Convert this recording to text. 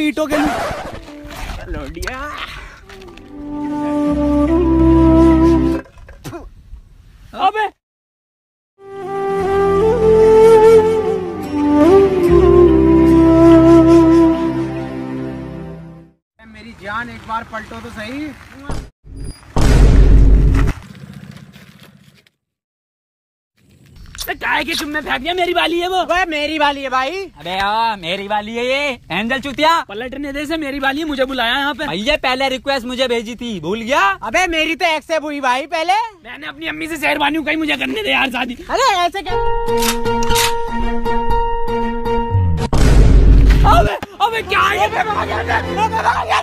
ईंटों के लोडिया। अबे मेरी जान, एक बार पलटो तो सही। काय के तुमने फेंक दिया? मेरी वाली है वो। वह मेरी वाली है भाई। अबे मेरी वाली है ये एंजल चूतिया। पलटने दे से, मेरी वाली है, मुझे बुलाया यहाँ पे। भैया पहले रिक्वेस्ट मुझे भेजी थी, भूल गया? अबे मेरी तो एक्सेप्ट हुई भाई पहले। मैंने अपनी अम्मी से शेरवानी कहीं मुझे करने दे यार शादी। अरे ऐसे क्या? अबे क्या है?